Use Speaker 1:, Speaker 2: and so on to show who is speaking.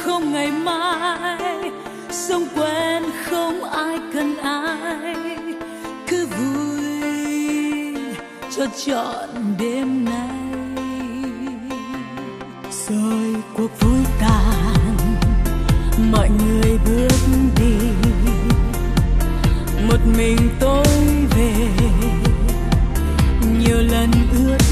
Speaker 1: không ngày mai, sống quen không ai cần ai, cứ vui cho trọn đêm nay. Rồi cuộc vui tàn, mọi người bước đi, một mình tôi về. Nhiều lần ước